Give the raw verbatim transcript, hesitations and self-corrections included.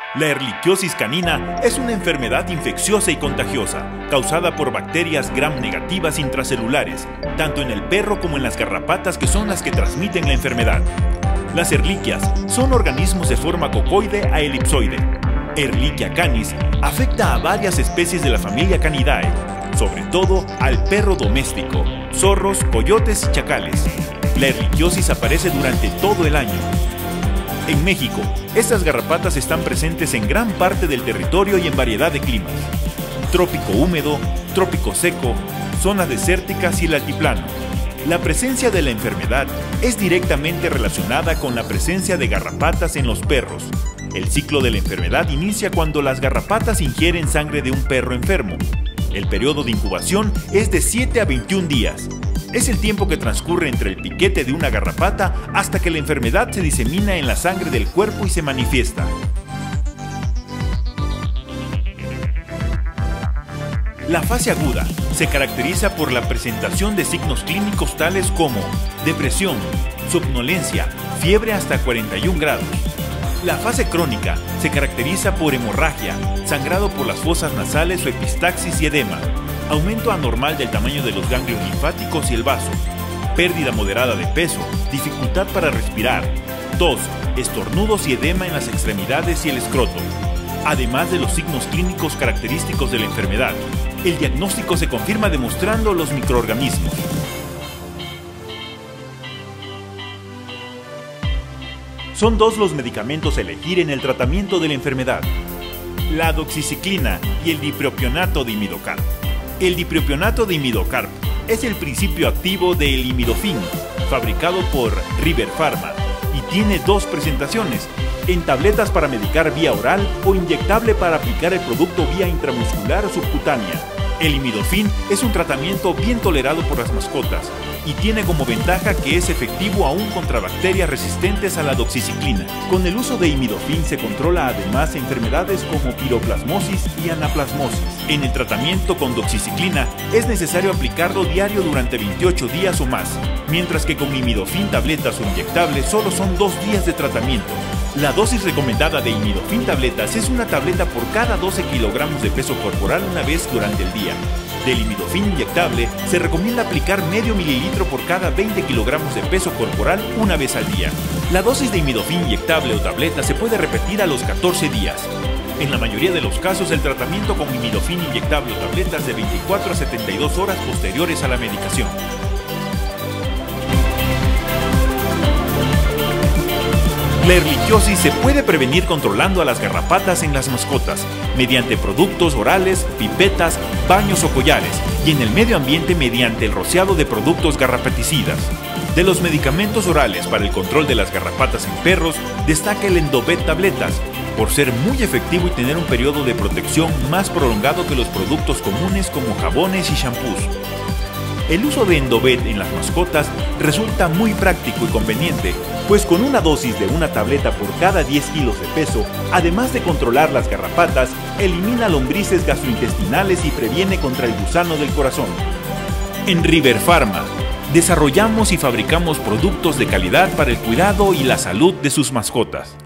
La erliquiosis canina es una enfermedad infecciosa y contagiosa, causada por bacterias gram negativas intracelulares, tanto en el perro como en las garrapatas, que son las que transmiten la enfermedad. Las erliquias son organismos de forma cocoide a elipsoide. Ehrlichia canis afecta a varias especies de la familia Canidae, sobre todo al perro doméstico, zorros, coyotes y chacales. La erliquiosis aparece durante todo el año. En México, estas garrapatas están presentes en gran parte del territorio y en variedad de climas: trópico húmedo, trópico seco, zonas desérticas y el altiplano. La presencia de la enfermedad es directamente relacionada con la presencia de garrapatas en los perros. El ciclo de la enfermedad inicia cuando las garrapatas ingieren sangre de un perro enfermo. El periodo de incubación es de siete a veintiún días. Es el tiempo que transcurre entre el piquete de una garrapata hasta que la enfermedad se disemina en la sangre del cuerpo y se manifiesta. La fase aguda se caracteriza por la presentación de signos clínicos tales como depresión, somnolencia, fiebre hasta cuarenta y un grados. La fase crónica se caracteriza por hemorragia, sangrado por las fosas nasales o epistaxis y edema, aumento anormal del tamaño de los ganglios linfáticos y el vaso, pérdida moderada de peso, dificultad para respirar, tos, estornudos y edema en las extremidades y el escroto. Además de los signos clínicos característicos de la enfermedad, el diagnóstico se confirma demostrando los microorganismos. Son dos los medicamentos a elegir en el tratamiento de la enfermedad: la doxiciclina y el dipropionato de imidocarp. El dipropionato de imidocarp es el principio activo del imidofin, fabricado por River Pharma, y tiene dos presentaciones: en tabletas para medicar vía oral o inyectable para aplicar el producto vía intramuscular o subcutánea. El imidofin es un tratamiento bien tolerado por las mascotas y tiene como ventaja que es efectivo aún contra bacterias resistentes a la doxiciclina. Con el uso de imidofin se controla además enfermedades como piroplasmosis y anaplasmosis. En el tratamiento con doxiciclina es necesario aplicarlo diario durante veintiocho días o más, mientras que con imidofin tabletas o inyectables solo son dos días de tratamiento. La dosis recomendada de imidofin tabletas es una tableta por cada doce kilogramos de peso corporal una vez durante el día. Del imidofin inyectable se recomienda aplicar medio mililitro por cada veinte kilogramos de peso corporal una vez al día. La dosis de imidofin inyectable o tableta se puede repetir a los catorce días. En la mayoría de los casos, el tratamiento con imidofin inyectable o tabletas de veinticuatro a setenta y dos horas posteriores a la medicación. La erliquiosis se puede prevenir controlando a las garrapatas en las mascotas, mediante productos orales, pipetas, baños o collares, y en el medio ambiente mediante el rociado de productos garrapaticidas. De los medicamentos orales para el control de las garrapatas en perros, destaca el Endobet tabletas, por ser muy efectivo y tener un periodo de protección más prolongado que los productos comunes como jabones y shampoos. El uso de Endobet en las mascotas resulta muy práctico y conveniente, pues con una dosis de una tableta por cada diez kilos de peso, además de controlar las garrapatas, elimina lombrices gastrointestinales y previene contra el gusano del corazón. En River Pharma, desarrollamos y fabricamos productos de calidad para el cuidado y la salud de sus mascotas.